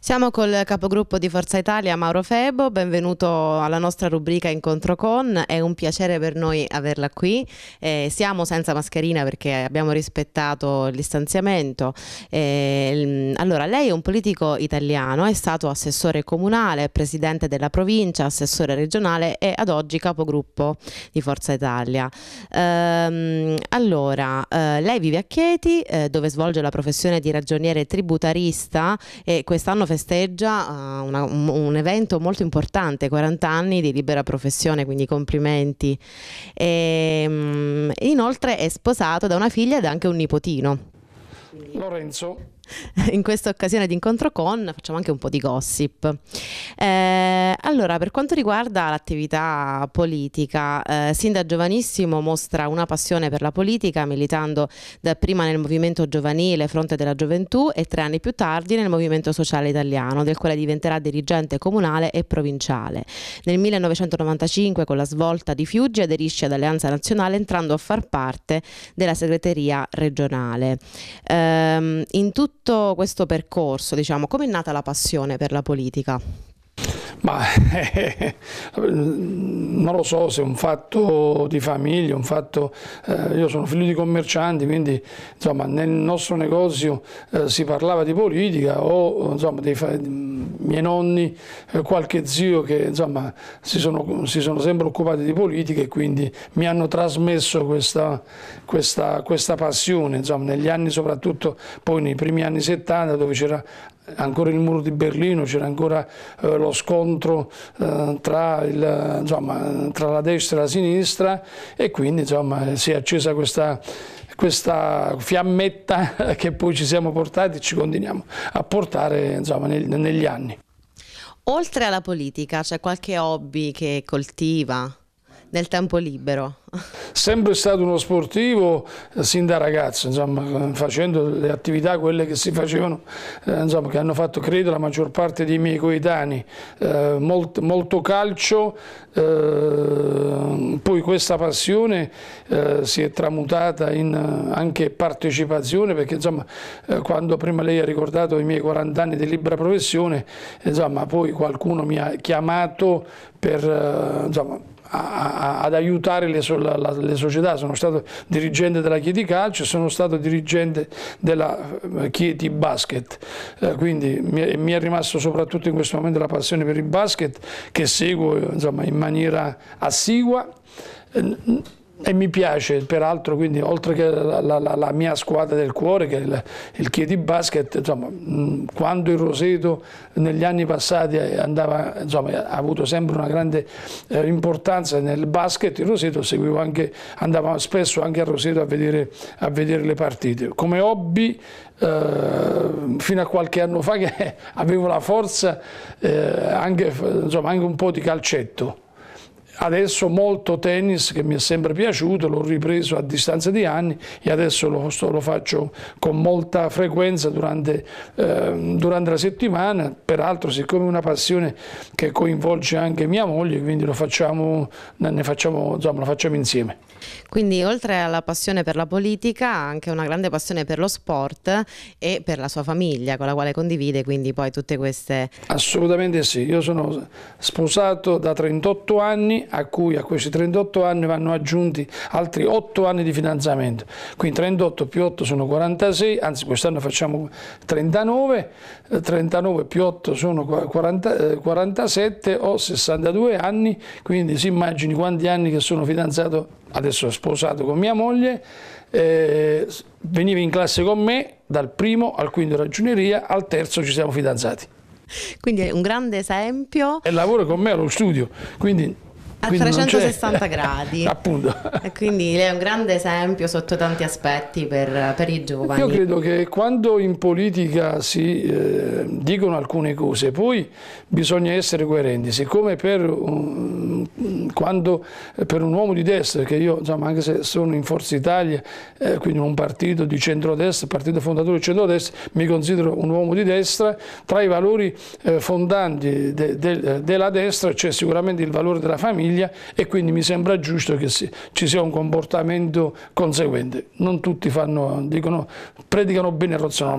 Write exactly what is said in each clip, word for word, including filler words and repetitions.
Siamo col capogruppo di Forza Italia, Mauro Febo. Benvenuto alla nostra rubrica Incontro con. È un piacere per noi averla qui. Eh, siamo senza mascherina perché abbiamo rispettato il distanziamento. Eh, allora, lei è un politico italiano, è stato assessore comunale, presidente della provincia, assessore regionale e ad oggi capogruppo di Forza Italia. Ehm, allora, eh, lei vive a Chieti, eh, dove svolge la professione di ragioniere tributarista, e quest'anno festeggia uh, una, un, un evento molto importante, quaranta anni di libera professione, quindi complimenti. E, um, inoltre è sposato da una figlia ed anche un nipotino. Lorenzo. In questa occasione di incontro con facciamo anche un po' di gossip. Eh, allora, per quanto riguarda l'attività politica, eh, sin da giovanissimo mostra una passione per la politica, militando dapprima nel movimento giovanile Fronte della Gioventù e tre anni più tardi nel Movimento Sociale Italiano, del quale diventerà dirigente comunale e provinciale. Nel millenovecentonovantacinque, con la svolta di Fiuggi, aderisce ad Alleanza Nazionale, entrando a far parte della segreteria regionale. Eh, in tutto Tutto questo percorso, diciamo, come è nata la passione per la politica? Ma eh, non lo so se è un fatto di famiglia, un fatto, eh, io sono figlio di commercianti, quindi insomma nel nostro negozio eh, si parlava di politica, o insomma dei miei nonni, eh, qualche zio che insomma si sono, si sono sempre occupati di politica e quindi mi hanno trasmesso questa, questa, questa passione, insomma negli anni, soprattutto poi nei primi anni settanta, dove c'era ancora il muro di Berlino, c'era ancora eh, lo scontro eh, tra, il, insomma, tra la destra e la sinistra, e quindi insomma si è accesa questa, questa fiammetta che poi ci siamo portati e ci continuiamo a portare insomma, neg negli anni. Oltre alla politica c'è qualche hobby che coltiva nel tempo libero? Sempre stato uno sportivo eh, sin da ragazzo, insomma, facendo le attività quelle che si facevano, eh, insomma, che hanno fatto credo la maggior parte dei miei coetanei, eh, molt, molto calcio, eh, poi questa passione eh, si è tramutata in eh, anche partecipazione, perché insomma eh, quando prima lei ha ricordato i miei quaranta anni di libera professione, insomma poi qualcuno mi ha chiamato per eh, insomma, A, a, ad aiutare le, so, la, la, le società. Sono stato dirigente della Chieti Calcio, sono stato dirigente della Chieti Basket, eh, quindi mi è, mi è rimasto soprattutto in questo momento la passione per il basket, che seguo insomma, in maniera assidua. Eh, E mi piace, peraltro, quindi oltre che la, la, la mia squadra del cuore, che è il, il Chieti Basket, insomma, quando il Roseto negli anni passati andava, insomma, ha avuto sempre una grande eh, importanza nel basket, il Roseto seguivo anche, andavo spesso anche a Roseto a vedere, a vedere le partite. Come hobby, eh, fino a qualche anno fa che avevo la forza, eh, anche, insomma, anche un po' di calcetto. Adesso molto tennis, che mi è sempre piaciuto, l'ho ripreso a distanza di anni e adesso lo, sto, lo faccio con molta frequenza durante, eh, durante la settimana. Peraltro, siccome è una passione che coinvolge anche mia moglie, quindi lo facciamo, ne facciamo, insomma, lo facciamo insieme. Quindi oltre alla passione per la politica ha anche una grande passione per lo sport e per la sua famiglia, con la quale condivide quindi poi tutte queste... Assolutamente sì, io sono sposato da trentotto anni, a cui a questi trentotto anni vanno aggiunti altri otto anni di fidanzamento, quindi trentotto più otto sono quarantasei, anzi quest'anno facciamo trentanove, trentanove più otto sono quaranta, quarantasette, ho sessantadue anni, quindi si immagini quanti anni che sono fidanzato, adesso sposato con mia moglie. Eh, veniva in classe con me dal primo al quinto ragioneria, al terzo ci siamo fidanzati. Quindi è un grande esempio. E lavora con me allo studio, quindi... A trecentosessanta gradi. Appunto. E quindi lei è un grande esempio sotto tanti aspetti per, per i giovani. Io credo che quando in politica si eh, dicono alcune cose, poi bisogna essere coerenti. Siccome per, um, quando, per un uomo di destra, che io insomma, anche se sono in Forza Italia, eh, quindi un partito di centrodestra, partito fondatore di centrodestra, mi considero un uomo di destra, tra i valori eh, fondanti de, de, della destra c'è sicuramente il valore della famiglia, e quindi mi sembra giusto che si, ci sia un comportamento conseguente. Non tutti fanno, dicono, predicano bene e rozzano male.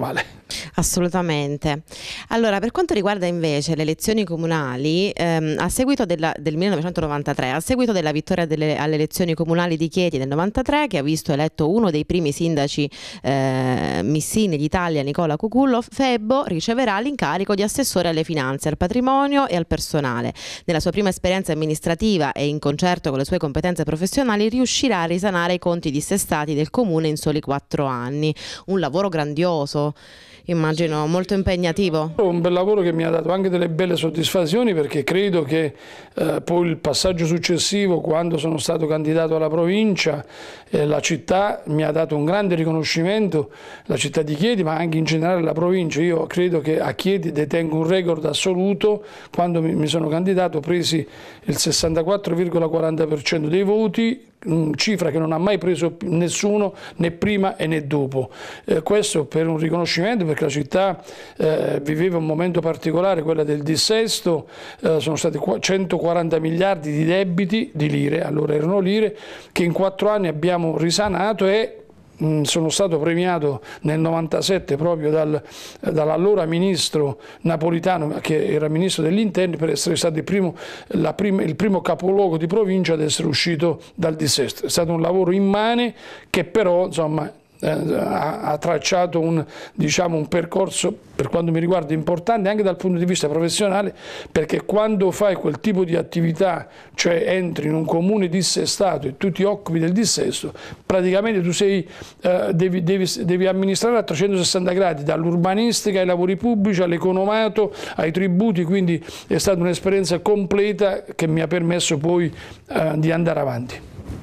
Assolutamente. Allora, per quanto riguarda invece le elezioni comunali, ehm, a seguito della, del millenovecentonovantatré, a seguito della vittoria delle, alle elezioni comunali di Chieti del novantatré, che ha visto eletto uno dei primi sindaci eh, missini d'Italia, Nicola Cucullo, Febbo riceverà l'incarico di assessore alle finanze, al patrimonio e al personale. Nella sua prima esperienza amministrativa e in concerto con le sue competenze professionali riuscirà a risanare i conti dissestati del comune in soli quattro anni. Un lavoro grandioso. Immagino molto impegnativo. Un bel lavoro che mi ha dato anche delle belle soddisfazioni, perché credo che eh, poi il passaggio successivo, quando sono stato candidato alla provincia, eh, la città mi ha dato un grande riconoscimento, la città di Chieti, ma anche in generale la provincia. Io credo che a Chieti detengo un record assoluto. Quando mi, mi sono candidato presi il sessantaquattro virgola quaranta per cento dei voti, cifra che non ha mai preso nessuno, né prima e né dopo. Eh, questo per un riconoscimento, perché la città eh, viveva un momento particolare, quella del dissesto. Eh, sono stati centoquaranta miliardi di debiti di lire, allora erano lire, che in quattro anni abbiamo risanato, e sono stato premiato nel novantasette proprio dal, dall'allora ministro Napolitano, che era ministro degli interni, per essere stato il primo, la prima, il primo capoluogo di provincia ad essere uscito dal dissesto. È stato un lavoro immane che però, insomma, Eh, ha, ha tracciato un, diciamo, un percorso, per quanto mi riguarda, importante anche dal punto di vista professionale, perché quando fai quel tipo di attività, cioè entri in un comune dissestato e tu ti occupi del dissesto, praticamente tu sei, eh, devi, devi, devi amministrare a trecentosessanta gradi, dall'urbanistica ai lavori pubblici, all'economato, ai tributi, quindi è stata un'esperienza completa che mi ha permesso poi eh, di andare avanti.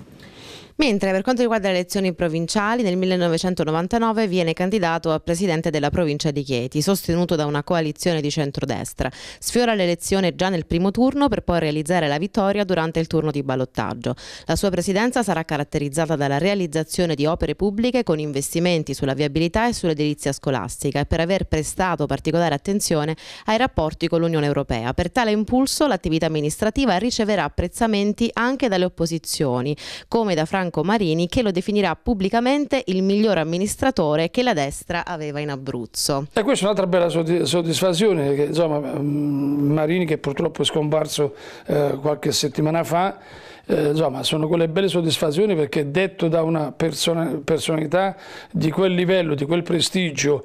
Mentre per quanto riguarda le elezioni provinciali, nel millenovecentonovantanove viene candidato a presidente della provincia di Chieti, sostenuto da una coalizione di centrodestra. Sfiora l'elezione già nel primo turno per poi realizzare la vittoria durante il turno di ballottaggio. La sua presidenza sarà caratterizzata dalla realizzazione di opere pubbliche con investimenti sulla viabilità e sull'edilizia scolastica, e per aver prestato particolare attenzione ai rapporti con l'Unione Europea. Per tale impulso l'attività amministrativa riceverà apprezzamenti anche dalle opposizioni, come da Franco Marini, che lo definirà pubblicamente il miglior amministratore che la destra aveva in Abruzzo. E questa è un'altra bella soddisfazione, che insomma Marini, che purtroppo è scomparso eh, qualche settimana fa, eh, insomma sono quelle belle soddisfazioni, perché detto da una persona, personalità di quel livello, di quel prestigio,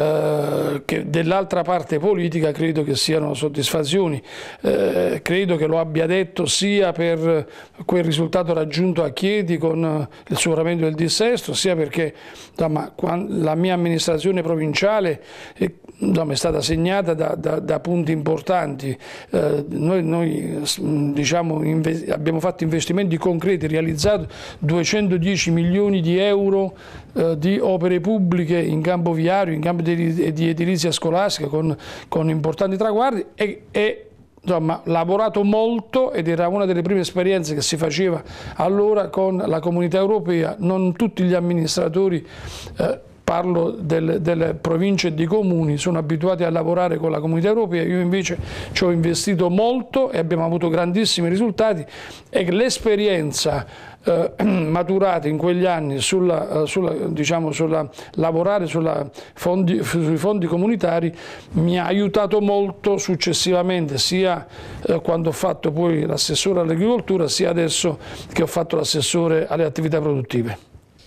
eh, che dell'altra parte politica, credo che siano soddisfazioni. Eh, credo che lo abbia detto sia per quel risultato raggiunto a Chieti con il superamento del dissesto, sia perché insomma, la mia amministrazione provinciale è, insomma, è stata segnata da, da, da punti importanti. Eh, noi noi diciamo, abbiamo fatto investimenti concreti, realizzato duecentodieci milioni di euro eh, di opere pubbliche in campo viario, in campo di, di edilizia scolastica, con, con importanti traguardi, e, e insomma, lavorato molto, ed era una delle prime esperienze che si faceva allora con la Comunità Europea. Non tutti gli amministratori, eh, parlo del, delle province e dei comuni, sono abituati a lavorare con la Comunità Europea. Io invece ci ho investito molto e abbiamo avuto grandissimi risultati, e l'esperienza Eh, maturate in quegli anni sulla, sulla, diciamo, sulla lavorare sulla fondi, sui fondi comunitari mi ha aiutato molto successivamente, sia eh, quando ho fatto poi l'assessore all'agricoltura, sia adesso che ho fatto l'assessore alle attività produttive.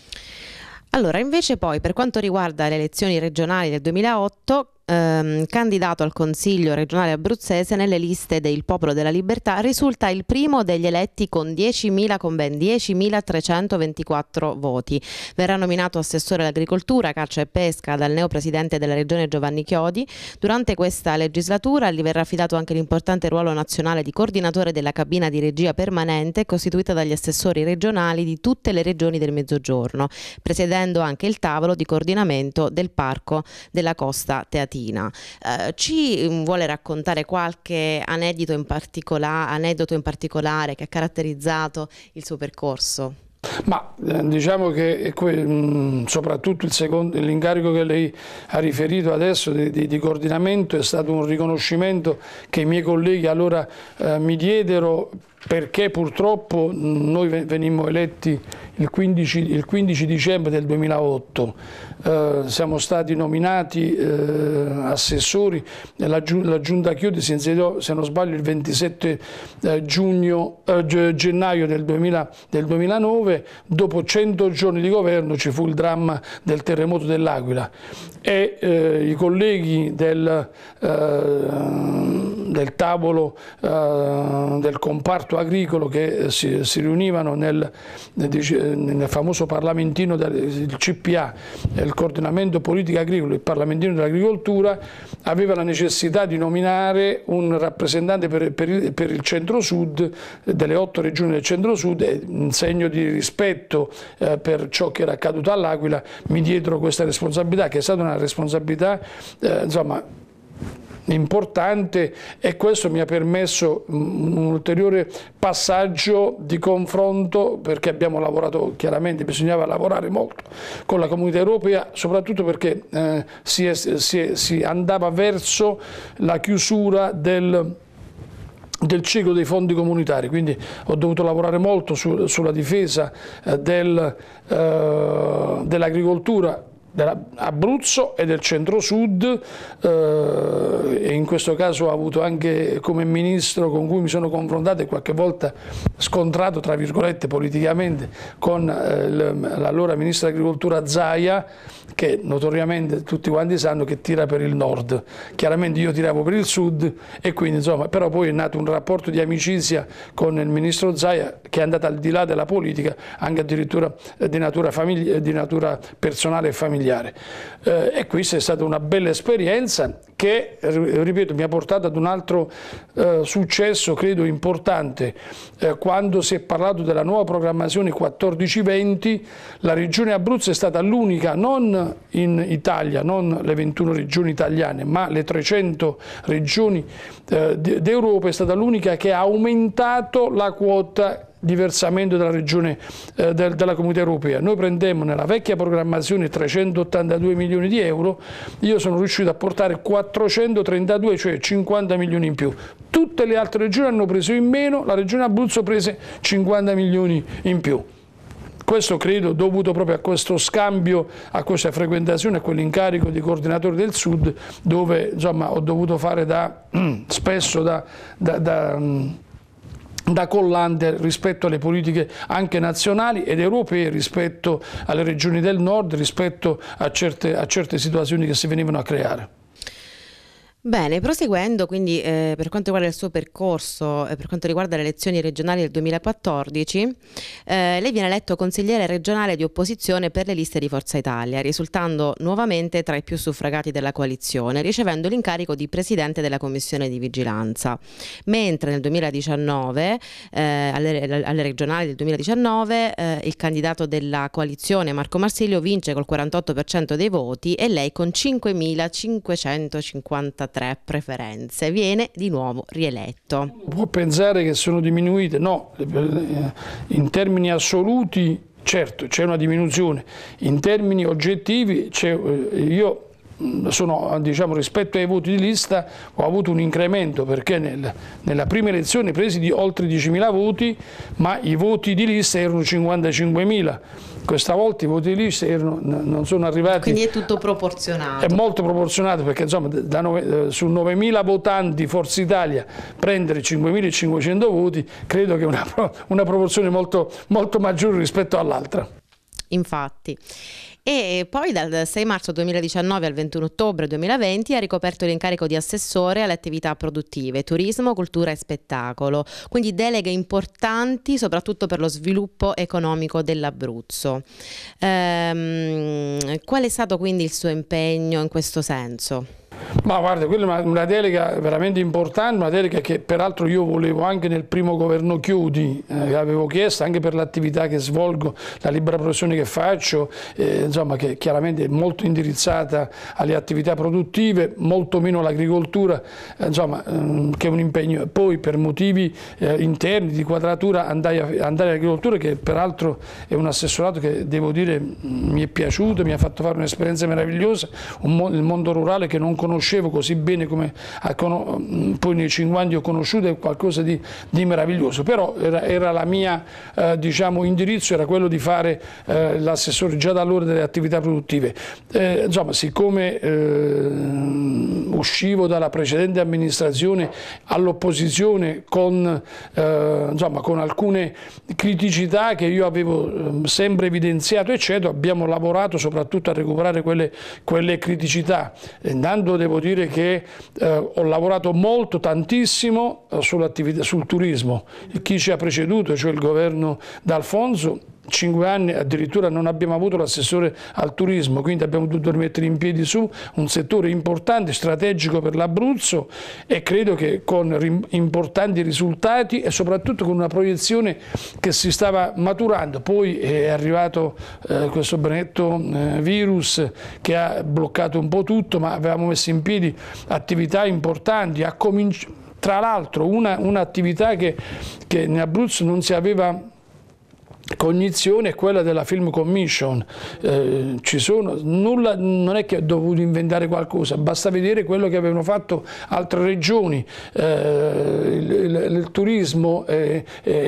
Allora, invece poi per quanto riguarda le elezioni regionali del duemilaotto, ehm, candidato al Consiglio regionale abruzzese nelle liste del Popolo della Libertà, risulta il primo degli eletti con diecimila, con ben diecimilatrecentoventiquattro voti. Verrà nominato assessore all'agricoltura, caccia e pesca dal neopresidente della regione Giovanni Chiodi. Durante questa legislatura gli verrà affidato anche l'importante ruolo nazionale di coordinatore della cabina di regia permanente, costituita dagli assessori regionali di tutte le regioni del Mezzogiorno, presiedendo anche il tavolo di coordinamento del Parco della Costa Teatina. Eh, ci vuole raccontare qualche aneddoto in particolare, aneddoto in particolare che ha caratterizzato il suo percorso? Ma eh, diciamo che mh, soprattutto l'incarico che lei ha riferito adesso di, di, di coordinamento è stato un riconoscimento che i miei colleghi allora eh, mi diedero, perché purtroppo noi venimmo eletti il quindici, il quindici dicembre del duemilaotto, eh, siamo stati nominati eh, assessori, la, la Giunta Chiodi si insediò, se non sbaglio, il ventisette eh, giugno, eh, gennaio del, duemila, del duemilanove, dopo cento giorni di governo ci fu il dramma del terremoto dell'Aquila e eh, i colleghi del, eh, del tavolo eh, del comparto agricolo che si, si riunivano nel, nel famoso parlamentino del C P A, il coordinamento politica agricola, il parlamentino dell'agricoltura, aveva la necessità di nominare un rappresentante per, per, il, per il centro-sud, delle otto regioni del centro-sud, in segno di rispetto eh, per ciò che era accaduto all'Aquila mi diedero questa responsabilità, che è stata una responsabilità eh, insomma importante, e questo mi ha permesso un ulteriore passaggio di confronto, perché abbiamo lavorato, chiaramente bisognava lavorare molto con la Comunità Europea, soprattutto perché eh, si, è, si, è, si andava verso la chiusura del del ciclo dei fondi comunitari, quindi ho dovuto lavorare molto su, sulla difesa eh, del, eh, dell'agricoltura dell'Abruzzo e del centro-sud, eh, e in questo caso ho avuto anche come ministro con cui mi sono confrontato e qualche volta scontrato, tra virgolette, politicamente con eh, l'allora ministro dell'agricoltura Zaia, che notoriamente tutti quanti sanno che tira per il nord. Chiaramente io tiravo per il sud, e quindi insomma, però poi è nato un rapporto di amicizia con il ministro Zaia che è andato al di là della politica, anche addirittura di natura, di natura personale e familiare. Eh, e questa è stata una bella esperienza che, ripeto, mi ha portato ad un altro eh, successo, credo importante. Eh, quando si è parlato della nuova programmazione quattordici venti, la regione Abruzzo è stata l'unica, non in Italia, non le ventuno regioni italiane, ma le trecento regioni eh, d'Europa, è stata l'unica che ha aumentato la quota di versamento della regione eh, del, della Comunità Europea. Noi prendemmo nella vecchia programmazione trecentottantadue milioni di euro, io sono riuscito a portare quattrocentotrentadue, cioè cinquanta milioni in più. Tutte le altre regioni hanno preso in meno, la regione Abruzzo prese cinquanta milioni in più. Questo credo dovuto proprio a questo scambio, a questa frequentazione, a quell'incarico di coordinatore del Sud, dove insomma ho dovuto fare da spesso da, da, da da collante rispetto alle politiche anche nazionali ed europee, rispetto alle regioni del nord, rispetto a certe, a certe situazioni che si venivano a creare. Bene, proseguendo quindi eh, per quanto riguarda il suo percorso, eh, per quanto riguarda le elezioni regionali del duemilaquattordici, eh, lei viene eletto consigliere regionale di opposizione per le liste di Forza Italia, risultando nuovamente tra i più suffragati della coalizione, ricevendo l'incarico di presidente della commissione di vigilanza. Mentre nel duemiladiciannove, eh, alle, alle regionali del duemiladiciannove, eh, il candidato della coalizione Marco Marsilio vince col quarantotto per cento dei voti e lei con cinquemilacinquecentocinquantatré preferenze viene di nuovo rieletto. Può pensare che sono diminuite? No, in termini assoluti certo c'è una diminuzione, in termini oggettivi io sono, diciamo, rispetto ai voti di lista ho avuto un incremento, perché nel, nella prima elezione presi di oltre diecimila voti, ma i voti di lista erano cinquantacinquemila. Questa volta i voti di lista erano, non sono arrivati. Quindi è tutto proporzionato. È molto proporzionato, perché insomma da nove, su novemila votanti Forza Italia prendere cinquemilacinquecento voti credo che è una, una proporzione molto, molto maggiore rispetto all'altra. Infatti. E poi dal sei marzo duemiladiciannove al ventuno ottobre duemilaventi ha ricoperto l'incarico di assessore alle attività produttive, turismo, cultura e spettacolo, quindi deleghe importanti soprattutto per lo sviluppo economico dell'Abruzzo. Ehm, qual è stato quindi il suo impegno in questo senso? Ma guarda, quella è una, una delega veramente importante, una delega che peraltro io volevo anche nel primo governo Chiodi, eh, avevo chiesto anche per l'attività che svolgo, la libera professione che faccio, eh, insomma, che chiaramente è molto indirizzata alle attività produttive, molto meno all'agricoltura, eh, insomma, ehm, che è un impegno. Poi per motivi eh, interni di quadratura andai, a, andai all'agricoltura, che peraltro è un assessorato che devo dire mi è piaciuto, mi ha fatto fare un'esperienza meravigliosa, un mo il mondo rurale che non conosco conoscevo così bene come a, poi nei cinque anni ho conosciuto, è qualcosa di, di meraviglioso, però era, era la mia eh, diciamo, indirizzo era quello di fare eh, l'assessore già da allora delle attività produttive. Eh, insomma, siccome eh, uscivo dalla precedente amministrazione all'opposizione con, eh, insomma, con alcune criticità che io avevo eh, sempre evidenziato, eccetera, abbiamo lavorato soprattutto a recuperare quelle, quelle criticità. Intanto devo dire che eh, ho lavorato molto, tantissimo eh, sull'attività, sul turismo. Chi ci ha preceduto, cioè il governo D'Alfonso, cinque anni addirittura non abbiamo avuto l'assessore al turismo, quindi abbiamo dovuto mettere in piedi su un settore importante, strategico per l'Abruzzo, e credo che con importanti risultati e soprattutto con una proiezione che si stava maturando. Poi è arrivato eh, questo benedetto eh, virus che ha bloccato un po' tutto, ma avevamo messo in piedi attività importanti, a cominci- tra l'altro un'attività che, che in Abruzzo non si aveva cognizione è quella della Film Commission. Eh, ci sono, nulla, non è che ho dovuto inventare qualcosa, basta vedere quello che avevano fatto altre regioni. Eh, il, il, il turismo, eh,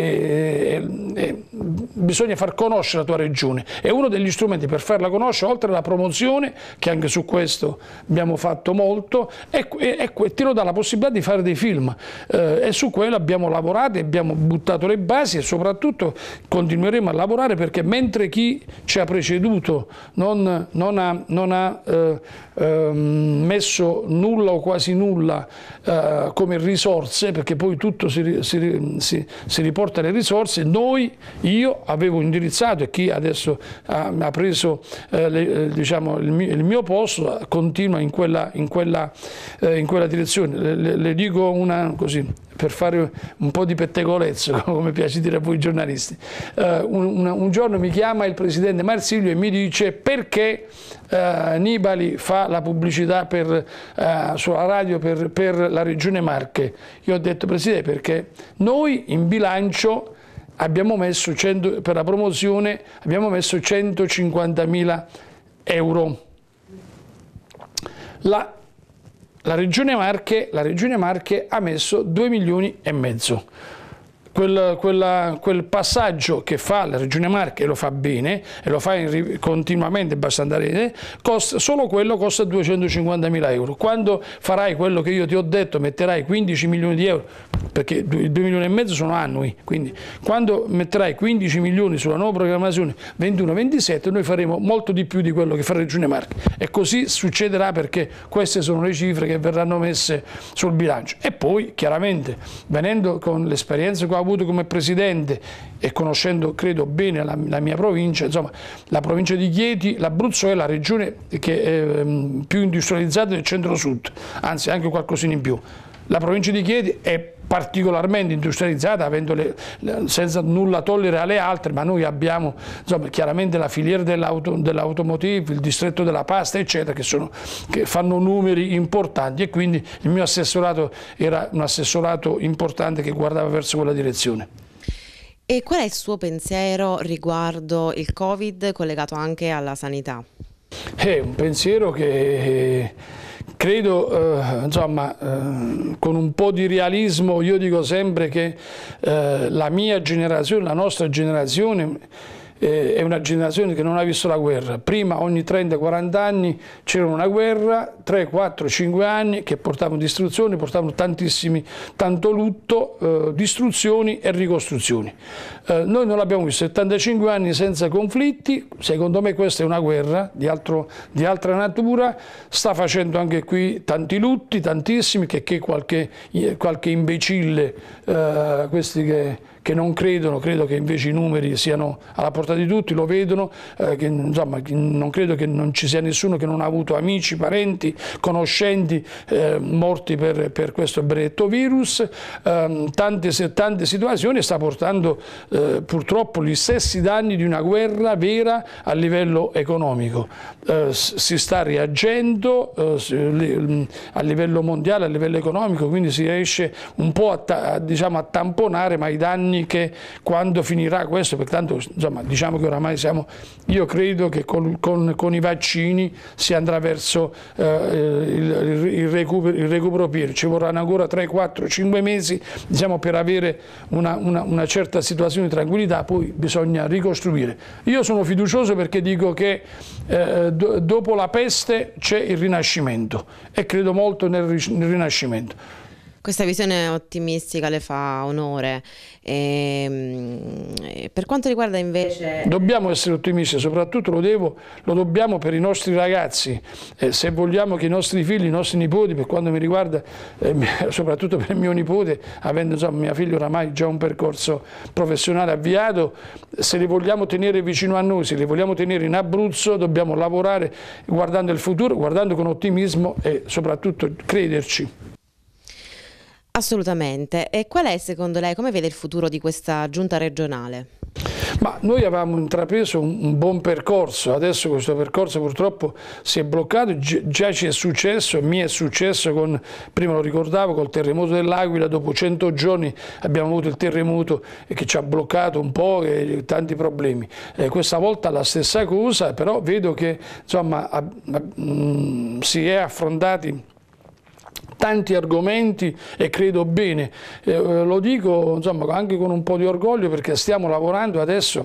eh, eh, bisogna far conoscere la tua regione, è uno degli strumenti per farla conoscere, oltre alla promozione, che anche su questo abbiamo fatto molto, e, e, e ti lo dà la possibilità di fare dei film, eh, e su quello abbiamo lavorato e abbiamo buttato le basi, e soprattutto continueremo a lavorare, perché mentre chi ci ha preceduto non, non ha, non ha eh, eh, messo nulla o quasi nulla eh, come risorse, perché poi tutto si, si, si, si riporta alle risorse, noi, io avevo indirizzato, e chi adesso ha, ha preso eh, le, diciamo, il, mio, il mio posto continua in quella, in quella, eh, in quella direzione. Le, le, le dico una così, per fare un po' di pettegolezzo, come piace dire a voi giornalisti. Uh, un, un giorno mi chiama il presidente Marsilio e mi dice: perché uh, Nibali fa la pubblicità per, uh, sulla radio per, per la regione Marche? Io ho detto: presidente, perché noi in bilancio abbiamo messo cento, per la promozione abbiamo messo centocinquantamila euro. La, La Regione Marche, la Regione Marche ha messo due milioni e mezzo. Quel, quella, quel passaggio che fa la Regione Marche, e lo fa bene, e lo fa in, continuamente, basta andare, costa, solo quello costa duecentocinquantamila euro. Quando farai quello che io ti ho detto, metterai quindici milioni di euro, perché due milioni e mezzo sono annui, quindi quando metterai quindici milioni sulla nuova programmazione ventuno ventisette, noi faremo molto di più di quello che fa la Regione Marche, e così succederà, perché queste sono le cifre che verranno messe sul bilancio. E poi chiaramente, venendo con l'esperienza che ho avuto come presidente e conoscendo, credo, bene la, la mia provincia, insomma, la provincia di Chieti, l'Abruzzo è la regione che è um, più industrializzata del centro-sud, anzi anche qualcosina in più. La provincia di Chieti è particolarmente industrializzata, avendo le, senza nulla togliere alle altre, ma noi abbiamo, insomma, chiaramente la filiera dell'automotive, il distretto della pasta, eccetera, che, sono, che fanno numeri importanti, e quindi il mio assessorato era un assessorato importante che guardava verso quella direzione. E qual è il suo pensiero riguardo il Covid collegato anche alla sanità? È un pensiero che credo, eh, insomma, eh, con un po' di realismo, io dico sempre che eh, la mia generazione, la nostra generazione, eh, è una generazione che non ha visto la guerra. Prima ogni trenta quaranta anni c'era una guerra, tre, quattro, cinque anni che portavano distruzioni, portavano tantissimi, tanto lutto, eh, distruzioni e ricostruzioni. Eh, noi non l'abbiamo visto, settantacinque anni senza conflitti. Secondo me questa è una guerra di, altro, di altra natura, sta facendo anche qui tanti lutti, tantissimi, che, che qualche, qualche imbecille, eh, questi che, che non credono, credo che invece i numeri siano alla portata di tutti, lo vedono, eh, che, insomma, non credo che non ci sia nessuno che non ha avuto amici, parenti, conoscenti eh, morti per, per questo benedetto virus. Eh, tante, tante situazioni sta portando eh, purtroppo gli stessi danni di una guerra vera a livello economico. Eh, si sta reagendo eh, a livello mondiale, a livello economico, quindi si riesce un po' a, a, diciamo, a tamponare, ma i danni anni che quando finirà questo, pertanto insomma, diciamo che oramai siamo, io credo che con, con, con i vaccini si andrà verso eh, il, il, recupero, il recupero pieno, ci vorranno ancora tre, quattro, cinque mesi diciamo, per avere una, una, una certa situazione di tranquillità, poi bisogna ricostruire. Io sono fiducioso perché dico che eh, do, dopo la peste c'è il rinascimento e credo molto nel, nel rinascimento. Questa visione ottimistica le fa onore. E, per quanto riguarda invece... Dobbiamo essere ottimisti, soprattutto lo, devo, lo dobbiamo per i nostri ragazzi, eh, se vogliamo che i nostri figli, i nostri nipoti, per quanto mi riguarda, eh, soprattutto per il mio nipote, avendo insomma, mia figlia oramai già un percorso professionale avviato, se li vogliamo tenere vicino a noi, se li vogliamo tenere in Abruzzo, dobbiamo lavorare guardando il futuro, guardando con ottimismo e soprattutto crederci. Assolutamente. E qual è secondo lei, come vede il futuro di questa giunta regionale? Ma noi avevamo intrapreso un, un buon percorso, adesso questo percorso purtroppo si è bloccato, già ci è successo, mi è successo con, prima lo ricordavo, col terremoto dell'Aquila, dopo cento giorni abbiamo avuto il terremoto che ci ha bloccato un po' e tanti problemi. Eh, questa volta la stessa cosa, però vedo che insomma, a, a, mh, si è affrontati tanti argomenti e credo bene, eh, lo dico insomma, anche con un po' di orgoglio perché stiamo lavorando adesso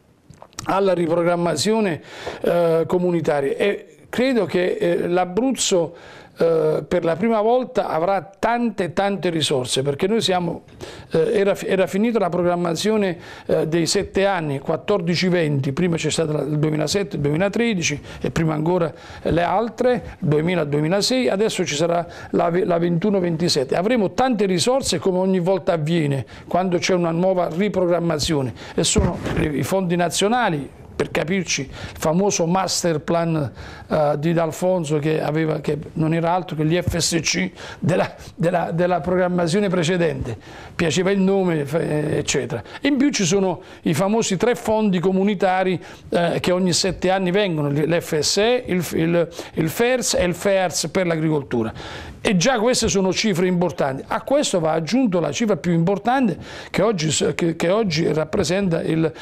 alla riprogrammazione eh, comunitaria e credo che eh, l'Abruzzo eh, per la prima volta avrà tante tante risorse perché noi siamo, eh, era, era finita la programmazione eh, dei sette anni, quattordici venti, prima c'è stato il duemilasette duemilatredici e prima ancora le altre, duemila duemilasei, adesso ci sarà la, la ventuno ventisette. Avremo tante risorse come ogni volta avviene quando c'è una nuova riprogrammazione e sono i fondi nazionali. Per capirci, il famoso master plan uh, di D'Alfonso che, aveva, che non era altro che gli F S C della, della, della programmazione precedente, piaceva il nome, eccetera. In più ci sono i famosi tre fondi comunitari uh, che ogni sette anni vengono, l'F S E, il, il, il F E R S e il F E A R S per l'agricoltura. E già queste sono cifre importanti. A questo va aggiunto la cifra più importante che oggi, che, che oggi rappresenta il,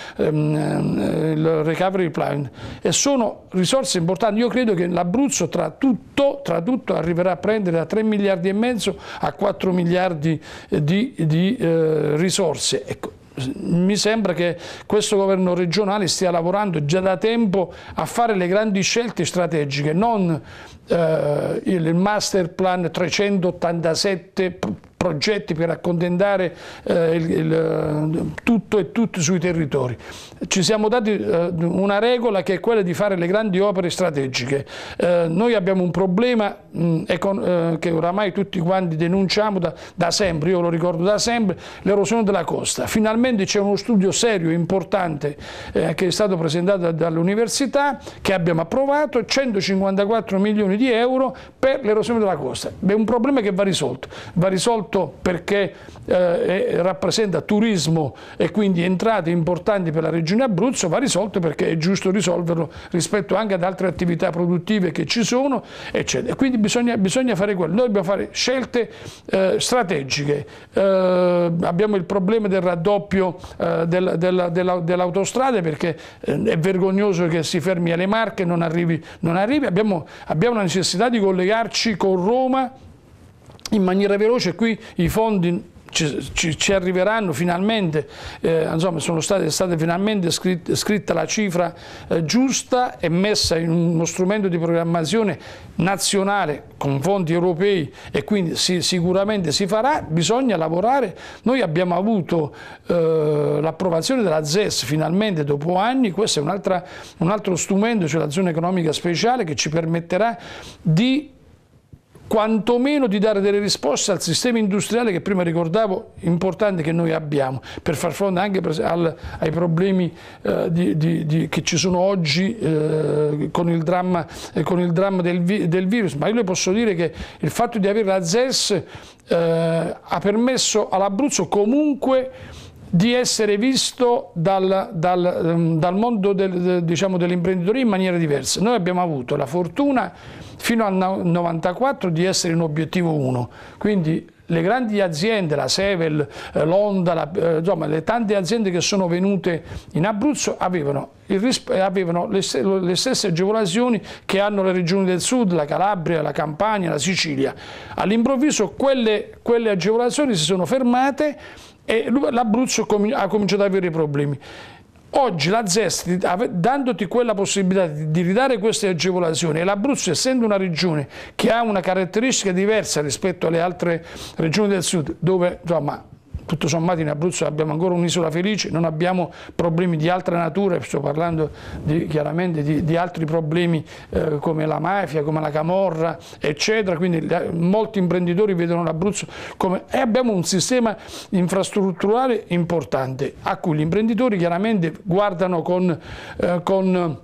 um, il recovery plan e sono risorse importanti. Io credo che l'Abruzzo tra tutto, tra tutto arriverà a prendere da tre miliardi e mezzo a quattro miliardi di, di eh, risorse. Ecco. Mi sembra che questo governo regionale stia lavorando già da tempo a fare le grandi scelte strategiche, non eh, il master plan trecentottantasette progetti per accontentare eh, il, il, tutto e tutti sui territori. Ci siamo dati eh, una regola che è quella di fare le grandi opere strategiche. Eh, noi abbiamo un problema mh, eh, che oramai tutti quanti denunciamo da, da sempre, io lo ricordo da sempre, l'erosione della costa. Finalmente c'è uno studio serio, importante, eh, che è stato presentato dall'università, che abbiamo approvato, centocinquantaquattro milioni di euro per l'erosione della costa. È un problema che va risolto, va risolto perché eh, rappresenta turismo e quindi entrate importanti per la regione Abruzzo, va risolto perché è giusto risolverlo rispetto anche ad altre attività produttive che ci sono, eccetera. Quindi bisogna, bisogna fare quello, noi dobbiamo fare scelte eh, strategiche, eh, abbiamo il problema del raddoppio eh, del, della, della, dell'autostrada perché eh, è vergognoso che si fermi alle Marche e non arrivi, non arrivi. Abbiamo, abbiamo la necessità di collegarci con Roma in maniera veloce, qui i fondi ci, ci, ci arriveranno finalmente, eh, insomma sono state, è stata finalmente scritta, scritta la cifra eh, giusta e messa in uno strumento di programmazione nazionale con fondi europei e quindi si, sicuramente si farà, bisogna lavorare. Noi abbiamo avuto eh, l'approvazione della Z E S finalmente dopo anni, questo è un, altra, un altro strumento, cioè la zona economica speciale che ci permetterà di quantomeno di dare delle risposte al sistema industriale che prima ricordavo importante che noi abbiamo per far fronte anche per, al, ai problemi eh, di, di, di, che ci sono oggi eh, con il dramma, eh, con il dramma del, vi, del virus. Ma io le posso dire che il fatto di avere la Z E S eh, ha permesso all'Abruzzo comunque di essere visto dal, dal, dal mondo del, diciamo, dell'imprenditoria in maniera diversa. Noi abbiamo avuto la fortuna fino al novantaquattro di essere in obiettivo uno, quindi le grandi aziende, la Sevel, eh, l'Onda, la, eh, insomma le tante aziende che sono venute in Abruzzo avevano, il, avevano le, le stesse agevolazioni che hanno le regioni del sud, la Calabria, la Campania, la Sicilia. All'improvviso quelle, quelle agevolazioni si sono fermate e l'Abruzzo ha cominciato ad avere problemi. Oggi la Z E S, dandoti quella possibilità di ridare queste agevolazioni, e l'Abruzzo, essendo una regione che ha una caratteristica diversa rispetto alle altre regioni del sud, dove insomma tutto sommato in Abruzzo abbiamo ancora un'isola felice, non abbiamo problemi di altra natura, sto parlando di, chiaramente di, di altri problemi eh, come la mafia, come la camorra, eccetera, quindi eh, molti imprenditori vedono l'Abruzzo come... e abbiamo un sistema infrastrutturale importante a cui gli imprenditori chiaramente guardano con... Eh, con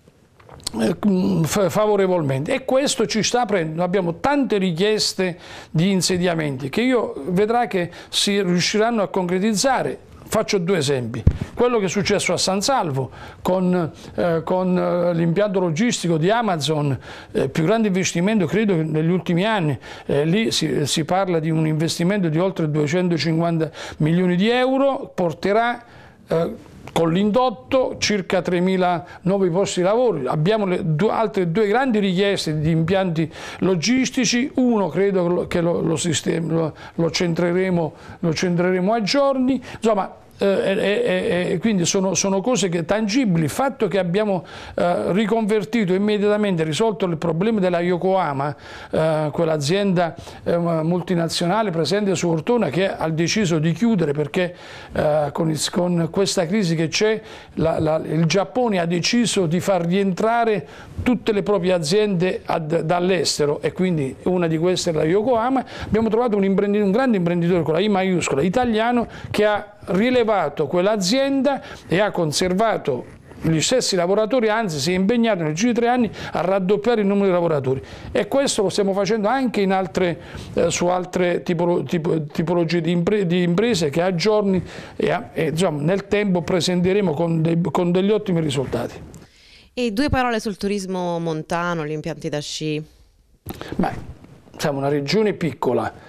favorevolmente, e questo ci sta aprendo. Abbiamo tante richieste di insediamenti che io vedrà che si riusciranno a concretizzare. Faccio due esempi: quello che è successo a San Salvo con, eh, con eh, l'impianto logistico di Amazon, eh, più grande investimento credo negli ultimi anni, eh, lì si, si parla di un investimento di oltre duecentocinquanta milioni di euro, porterà eh, con l'indotto circa tremila nuovi posti di lavoro. Abbiamo le due, altre due grandi richieste di impianti logistici, uno credo che lo, lo, sistema, lo, lo, centreremo, lo centreremo a giorni, insomma. Eh, eh, eh, quindi sono, sono cose che, tangibili. Il fatto che abbiamo eh, riconvertito immediatamente, risolto il problema della Yokohama, eh, quell'azienda eh, multinazionale presente su Ortona, che ha deciso di chiudere perché eh, con, il, con questa crisi che c'è il Giappone ha deciso di far rientrare tutte le proprie aziende dall'estero, e quindi una di queste è la Yokohama. Abbiamo trovato un, un grande imprenditore con la I maiuscola italiano che ha rilevato quell'azienda e ha conservato gli stessi lavoratori, anzi si è impegnato nel giro di tre anni a raddoppiare il numero di lavoratori, e questo lo stiamo facendo anche in altre, eh, su altre tipolo, tipo, tipologie di, impre, di imprese che a giorni e, e insomma, nel tempo presenteremo con, dei, con degli ottimi risultati. E due parole sul turismo montano, gli impianti da sci. Beh, siamo una regione piccola,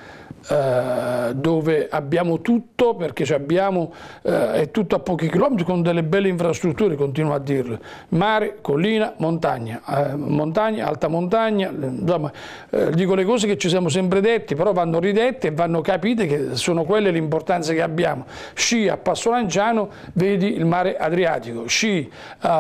Uh, dove abbiamo tutto, perché abbiamo uh, è tutto a pochi chilometri con delle belle infrastrutture, continuo a dirlo: mare, collina, montagna, uh, montagna, alta montagna, insomma, uh, dico le cose che ci siamo sempre detti, però vanno ridette e vanno capite che sono quelle l'importanza che abbiamo. Sci a Passo Lanciano, vedi il mare Adriatico, sci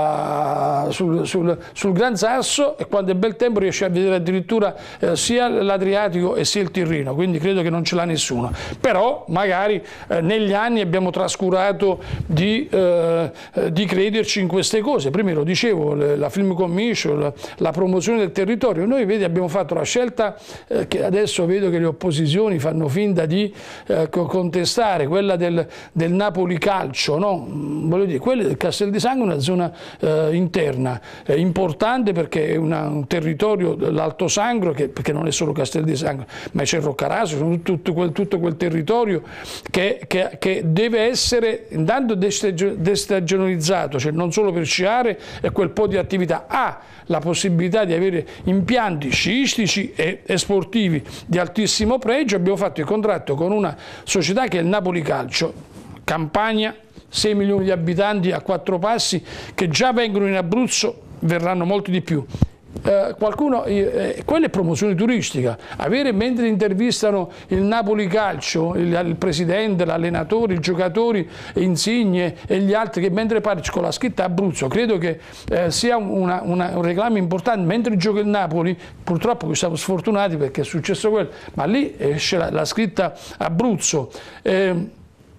uh, sul, sul, sul Gran Sasso, e quando è bel tempo riesci a vedere addirittura uh, sia l'Adriatico e sia il Tirreno, quindi credo che non ce l'ha nessuno. Però magari eh, negli anni abbiamo trascurato di, eh, di crederci in queste cose. Prima lo dicevo, le, la Film Commission, la, la promozione del territorio. Noi vedi, abbiamo fatto la scelta eh, che adesso vedo che le opposizioni fanno finta di eh, contestare, quella del, del Napoli Calcio, no? Voglio dire, quella del Castel di Sangro è una zona eh, interna, è importante perché è una, un territorio dell'Alto Sangro, che, perché non è solo Castel di Sangro, ma c'è Roccaraso, sono Tutto quel, tutto quel territorio che, che, che deve essere intanto destagionalizzato, cioè non solo per sciare e quel po' di attività, ha la possibilità di avere impianti sciistici e, e sportivi di altissimo pregio. Abbiamo fatto il contratto con una società che è il Napoli Calcio, Campania, sei milioni di abitanti a quattro passi, che già vengono in Abruzzo, verranno molti di più. Eh, qualcuno, eh, quella è promozione turistica. Avere, mentre intervistano il Napoli Calcio, il, il presidente, l'allenatore, i giocatori, Insigne e gli altri, che mentre parli con la scritta Abruzzo, credo che eh, sia una, una, un reclamo importante. Mentre gioca il Napoli, purtroppo siamo sfortunati perché è successo quello, ma lì esce la, la scritta Abruzzo. Eh,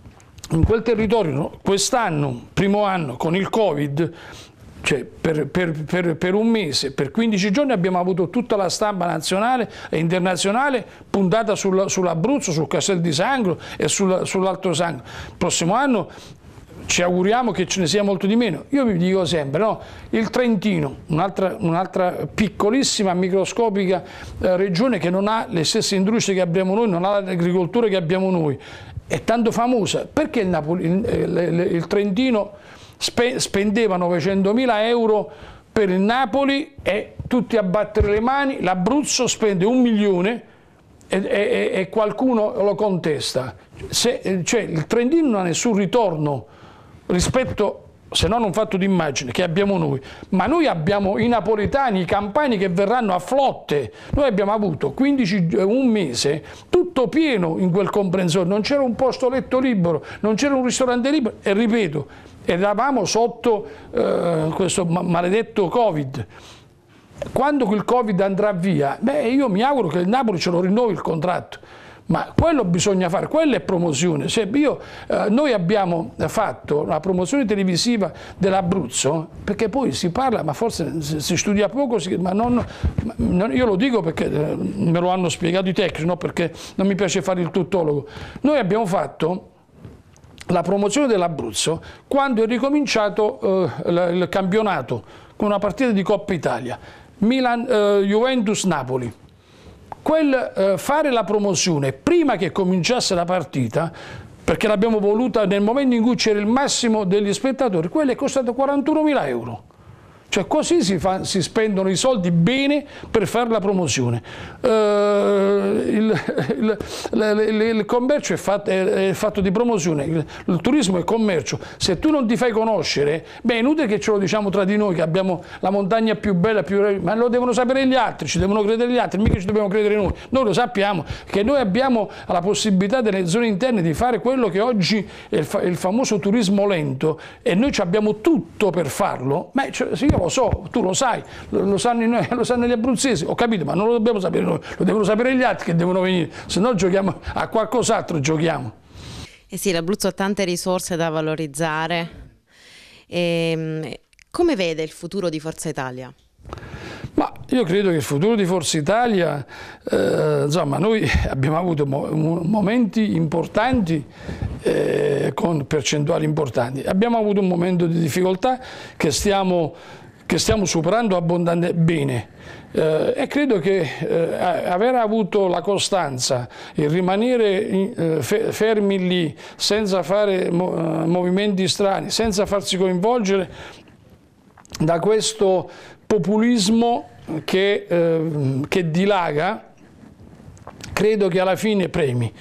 in quel territorio, no, quest'anno, primo anno con il Covid, cioè per, per, per, per un mese, per quindici giorni abbiamo avuto tutta la stampa nazionale e internazionale puntata sul, sull'Abruzzo, sul Castel di Sangro e sul, sull'Alto Sangro. Il prossimo anno ci auguriamo che ce ne sia molto di meno. Io vi dico sempre, no? Il Trentino, un'altra un'altra piccolissima, microscopica eh, regione che non ha le stesse industrie che abbiamo noi, non ha l'agricoltura che abbiamo noi, è tanto famosa. Perché il, Napoli, il, il, il Trentino spendeva novecentomila euro per il Napoli e tutti a battere le mani? L'Abruzzo spende un milione e, e, e qualcuno lo contesta. Se, cioè, il Trentino non ha nessun ritorno rispetto, se non un fatto di immagine che abbiamo noi, ma noi abbiamo i napoletani, i campani che verranno a flotte. Noi abbiamo avuto quindici, un mese tutto pieno in quel comprensorio, non c'era un posto letto libero, non c'era un ristorante libero, e ripeto, eravamo sotto eh, questo maledetto Covid. Quando il Covid andrà via, beh, io mi auguro che il Napoli ce lo rinnovi il contratto. Ma quello bisogna fare, quella è promozione. Se io, eh, noi abbiamo fatto la promozione televisiva dell'Abruzzo, perché poi si parla, ma forse si, si studia poco, si, ma non, non, io lo dico perché eh, me lo hanno spiegato i tecnici, no? Perché non mi piace fare il tuttologo. Noi abbiamo fatto la promozione dell'Abruzzo quando è ricominciato eh, il, il campionato con una partita di Coppa Italia, Milan, eh, Juventus-Napoli. Quel eh, fare la promozione prima che cominciasse la partita, perché l'abbiamo voluta nel momento in cui c'era il massimo degli spettatori, quello è costato quarantunomila euro. Cioè così si, fa, si spendono i soldi bene per fare la promozione. Uh, il, il, il, il commercio è fatto, è, è fatto di promozione, il, il turismo è commercio. Se tu non ti fai conoscere, beh, è inutile che ce lo diciamo tra di noi che abbiamo la montagna più bella, più, ma lo devono sapere gli altri, ci devono credere gli altri, mica ci dobbiamo credere noi. Noi lo sappiamo che noi abbiamo la possibilità delle zone interne di fare quello che oggi è il, fa, il famoso turismo lento, e noi abbiamo tutto per farlo. Ma cioè, io lo so, tu lo sai, lo, lo, sanno, lo sanno gli abruzzesi, ho capito, ma non lo dobbiamo sapere noi, lo devono sapere gli altri che devono venire, se no giochiamo a qualcos'altro, giochiamo. Eh sì, l'Abruzzo ha tante risorse da valorizzare. E, come vede il futuro di Forza Italia? Ma io credo che il futuro di Forza Italia, eh, insomma, noi abbiamo avuto mo momenti importanti eh, con percentuali importanti. Abbiamo avuto un momento di difficoltà che stiamo, che stiamo superando abbondantemente bene. Eh, e credo che eh, aver avuto la costanza e rimanere in, eh, fermi lì senza fare mo eh, movimenti strani, senza farsi coinvolgere da questo populismo che, eh, che dilaga, credo che alla fine premi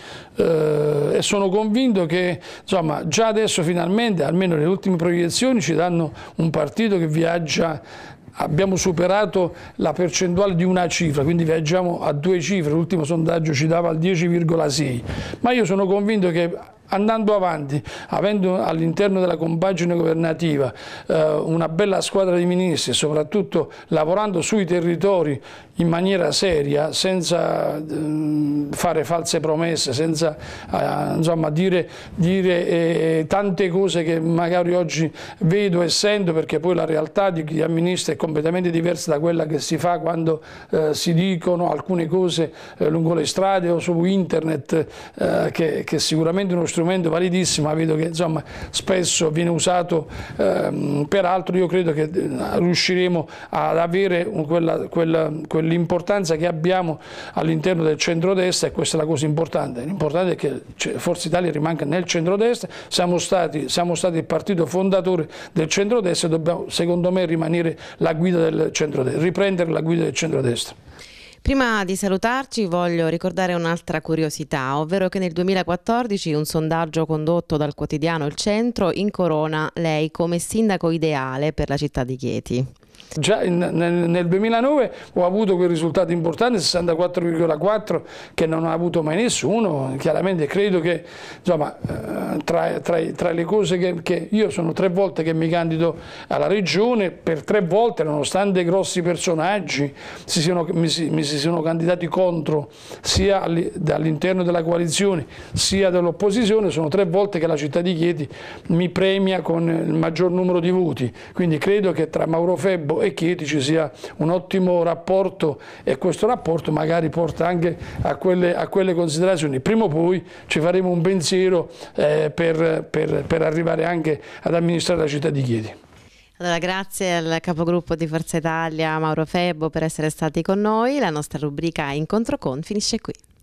eh, e sono convinto che insomma, già adesso finalmente, almeno le ultime proiezioni, ci danno un partito che viaggia. Abbiamo superato la percentuale di una cifra, quindi viaggiamo a due cifre, l'ultimo sondaggio ci dava il dieci virgola sei, ma io sono convinto che andando avanti, avendo all'interno della compagine governativa eh, una bella squadra di ministri e soprattutto lavorando sui territori in maniera seria, senza eh, fare false promesse, senza eh, insomma, dire, dire eh, tante cose che magari oggi vedo e sento, perché poi la realtà di chi amministra è completamente diversa da quella che si fa quando eh, si dicono alcune cose eh, lungo le strade o su internet, eh, che, che sicuramente uno strumento validissimo, ma vedo che insomma, spesso viene usato, ehm, peraltro io credo che riusciremo ad avere quella, quella, quell'importanza che abbiamo all'interno del centrodestra, e questa è la cosa importante. L'importante è che Forza Italia rimanga nel centrodestra, siamo stati, siamo stati il partito fondatore del centrodestra e dobbiamo secondo me rimanere la guida del centrodestra, riprendere la guida del centrodestra. Prima di salutarci voglio ricordare un'altra curiosità, ovvero che nel duemilaquattordici un sondaggio condotto dal quotidiano Il Centro incorona lei come sindaco ideale per la città di Chieti. Già in, nel, nel duemilanove ho avuto quel risultato importante, sessantaquattro virgola quattro, che non ha avuto mai nessuno. Chiaramente credo che insomma, eh, tra, tra, tra le cose che, che io sono tre volte che mi candido alla regione, per tre volte, nonostante grossi personaggi si siano, mi, si, mi si sono candidati contro, sia all'interno della coalizione sia dell'opposizione, sono tre volte che la città di Chieti mi premia con il maggior numero di voti. Quindi credo che tra Mauro Febbo e Chieti ci sia un ottimo rapporto, e questo rapporto magari porta anche a quelle, a quelle considerazioni. Prima o poi ci faremo un pensiero eh, per, per, per arrivare anche ad amministrare la città di Chieti. Allora, grazie al capogruppo di Forza Italia Mauro Febbo per essere stati con noi. La nostra rubrica Incontro Con finisce qui.